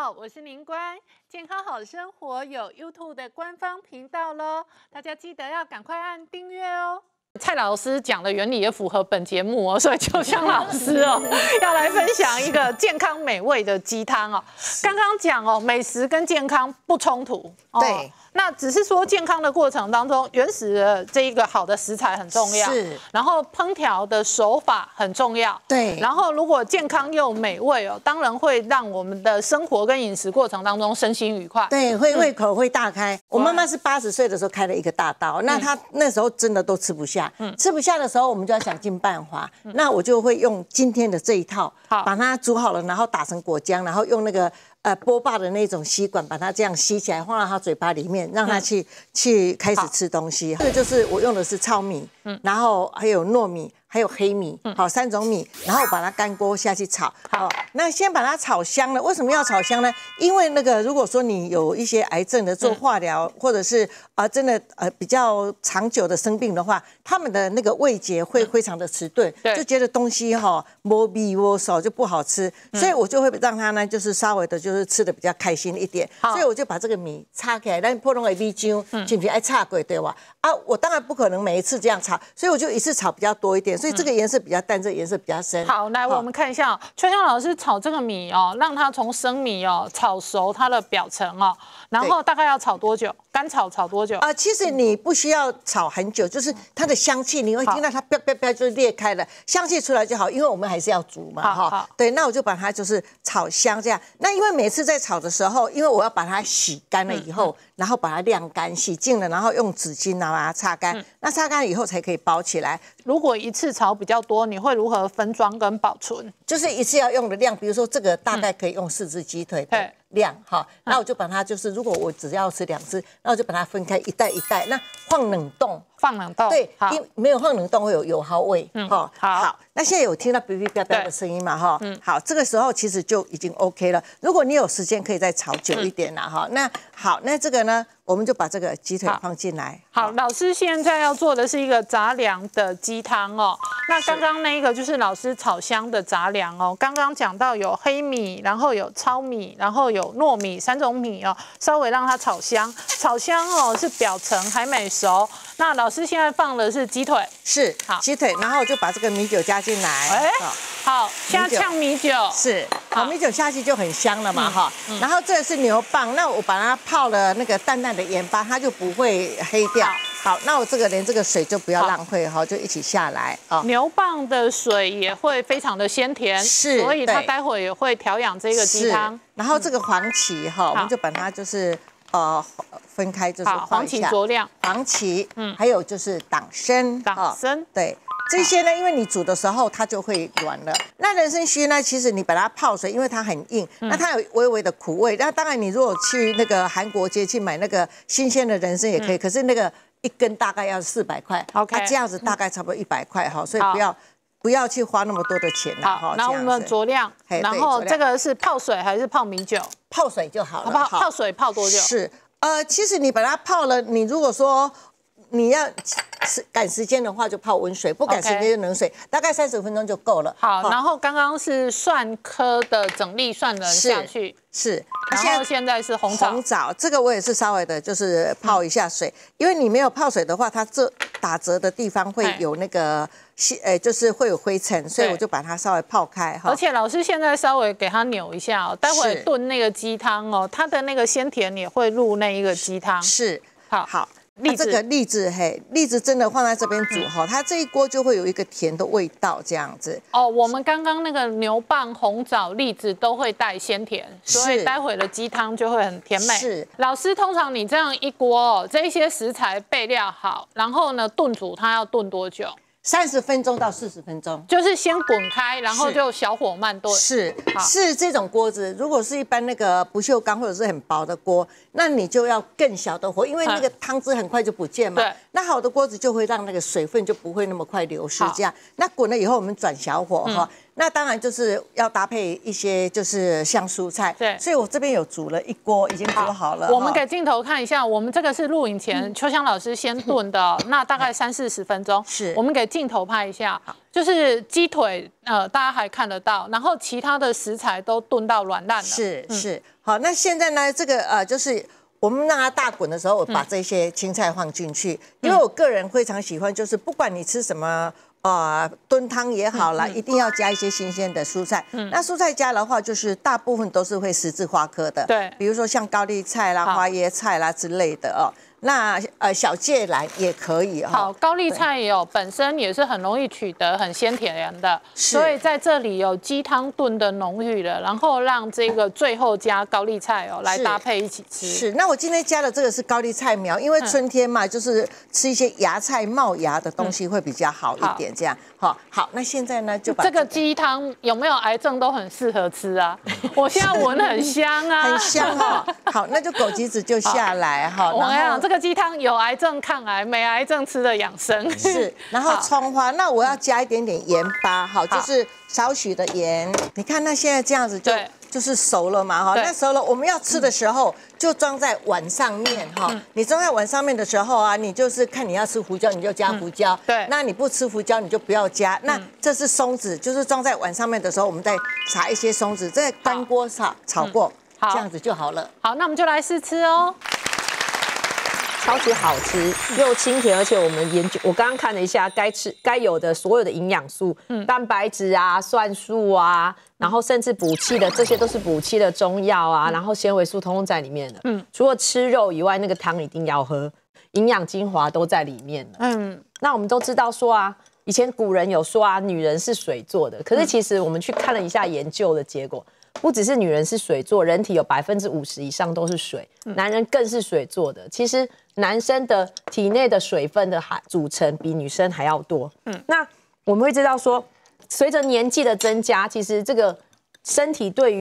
好，我是宁官，健康好生活有 YouTube 的官方频道咯，大家记得要赶快按订阅哦。蔡老师讲的原理也符合本节目哦，所以就像老师哦，要来分享一个健康美味的鸡汤哦。刚刚讲哦，美食跟健康不冲突， 对。 那只是说健康的过程当中，原始的这一个好的食材很重要， 是。 然后烹调的手法很重要， 对。 然后如果健康又美味哦，当然会让我们的生活跟饮食过程当中身心愉快。 对，胃口会大开。我妈妈是80岁的时候开了一个大刀，那她那时候真的都吃不下，吃不下的时候我们就要想尽办法。那我就会用今天的这一套，把它煮好了，然后打成果浆，然后用那个波霸的那种吸管把它这样吸起来，放到它嘴巴里面，让它去开始吃东西。这个就是我用的是糙米，然后还有糯米，还有黑米，好3种米，然后把它干锅下去炒。好，那先把它炒香了。为什么要炒香呢？因为那个如果说你有一些癌症的做化疗，或者是真的比较长久的生病的话，他们的那个味觉会非常的迟钝，就觉得东西没味没手就不好吃，所以我就会让它呢就是稍微的就是吃的比较开心一点。所以我就把这个米擦起来，咱普通的米浆，是不是爱擦过对吧？我当然不可能每一次这样炒，所以我就一次炒比较多一点，所以这个颜色比较淡，这个颜色比较深。 好，来我们看一下秋香老师炒这个米哦，让它从生米哦炒熟它的表层哦，然后大概要炒多久？干炒多久？ 其实你不需要炒很久，就是它的香气，你会听到它啪啪啪就裂开了，香气出来就好，因为我们还是要煮嘛，哈。对，那我就把它就是炒香这样。那因为每次在炒的时候，因为我要把它洗干了以后，然后把它晾干、洗净了，然后用纸巾把它擦干。那擦干以后才可以包起来。 如果一次炒比较多，你会如何分装跟保存？ 就是一次要用的量，比如说这个大概可以用4只鸡腿的量哈，那我就把它就是如果我只要吃2只，那我就把它分开一袋一袋，那放冷冻。 放冷冻， 对，因为没有放冷冻会有油耗味。好，那现在有听到哔哔哔哔的声音嘛？哈，好，这个时候其实就已经 OK 了。如果你有时间，可以再炒久一点啦。哈，那好，那这个呢，我们就把这个鸡腿放进来。 好，老师现在要做的是一个杂粮的鸡汤哦。那刚刚那一个就是老师炒香的杂粮哦。刚刚讲到有黑米，然后有糙米，然后有糯米3种米哦，稍微让它炒香。炒香哦是表层还没熟。那老师现在放的是鸡腿， 是好鸡腿，然后我就把这个米酒加进来。 好，现在呛米酒， 是好米酒下去就很香了嘛哈。然后这个是牛蒡，那我把它泡了那个淡淡的盐巴，它就不会黑掉。好，那我连这个水就不要浪费哈，就一起下来啊。 牛蒡的水也会非常的鲜甜， 是， 所以它待会也会调养这个鸡汤。 然后这个黄芪哈，我们就把它就是分开，就是黄芪酌量， 黄芪，还有就是党参，对。这些呢，因为你煮的时候它就会软了。那人参须呢，其实你把它泡水，因为它很硬，那它有微微的苦味。那当然，你如果去那个韩国街去买那个新鲜的人参也可以，可是那个1根大概要400块，那这样子大概差不多100块哈，所以不要去花那么多的钱了。 好，然后我们酌量，然后这个是泡水还是泡米酒？ 泡水就好了。 泡水泡多久？ 是，其实你把它泡了，你如果说你要赶时间的话，就泡温水；不赶时间就冷水，大概30分钟就够了。 好，然后刚刚是蒜科的整粒蒜仁下去， 是。 然后现在是红枣， 这个我也是稍微的，就是泡一下水，因为你没有泡水的话，它这打折的地方会有那个就是会有灰尘，所以我就把它稍微泡开哈。 而且老师现在稍微给它扭一下哦，待会炖那个鸡汤哦，它的那个鲜甜也会入那一个鸡汤。是，好。 这个栗子，栗子真的放在这边煮哈，它这一锅就会有一个甜的味道，这样子。 哦，我们刚刚那个牛蒡、红枣、栗子都会带鲜甜，所以待会的鸡汤就会很甜美。是，老师，通常你这样一锅哦，这些食材备料好，然后呢炖煮它要炖多久 ？30分钟到40分钟， 就是先滚开，然后就小火慢炖。是这种锅子，如果是一般那个不锈钢或者是很薄的锅，那你就要更小的火，因为那个汤汁很快就不见嘛。对，那好的锅子就会让那个水分就不会那么快流失。这样，那滚了以后我们转小火哈。 那当然就是要搭配一些就是像蔬菜。 对， 所以我这边有煮了一锅，已经煮好了。 我们给镜头看一下，我们这个是录影前秋香老师先炖的，那大概30-40分钟。 是， 我们给镜头拍一下，就是鸡腿，大家还看得到，然后其他的食材都炖到软烂了。 是，好，那现在呢，这个就是我们让它大滚的时候，我把这些青菜放进去，因为我个人非常喜欢，就是不管你吃什么。炖汤也好啦，一定要加一些新鲜的蔬菜。那蔬菜加的话，就是大部分都是会十字花科的， 对， 比如说像高丽菜啦、花椰菜啦之类的哦。那小芥兰也可以哈。 好，高丽菜也有，本身也是很容易取得很鲜甜的，所以在这里有鸡汤炖的浓郁的，然后让这个最后加高丽菜来搭配一起吃。 是，那我今天加的这个是高丽菜苗，因为春天嘛，就是吃一些芽菜冒芽的东西会比较好一点，这样。好，那现在呢就把这个鸡汤有没有癌症都很适合吃啊，我现在闻很香啊， 很香哈。好，那就枸杞子就下来哈。 我跟你讲，这个鸡汤有癌症抗癌，没癌症吃的养生。 是，然后葱花，那我要加一点点盐巴，好，就是少许的盐。你看，那现在这样子就是熟了嘛哈，那熟了，我们要吃的时候就装在碗上面哈。你装在碗上面的时候啊，你就是看你要吃胡椒你就加胡椒， 对， 那你不吃胡椒你就不要加。那这是松子，就是装在碗上面的时候，我们再撒一些松子，在干锅炒过，这样子就好了。 好，那我们就来试吃哦。 超级好吃，又清甜，而且我们研究，我刚刚看了一下，该有的所有的营养素，蛋白质啊、蒜素啊，然后甚至补气的，这些都是补气的中药啊，然后纤维素通通在里面的。除了吃肉以外，那个汤一定要喝，营养精华都在里面了。那我们都知道说啊，以前古人有说啊，女人是水做的，可是其实我们去看了一下研究的结果。不只是女人是水做，人体有50%以上都是水，男人更是水做的。其实男生的体内的水分的组成比女生还要多。那我们会知道说，随着年纪的增加，其实这个身体对于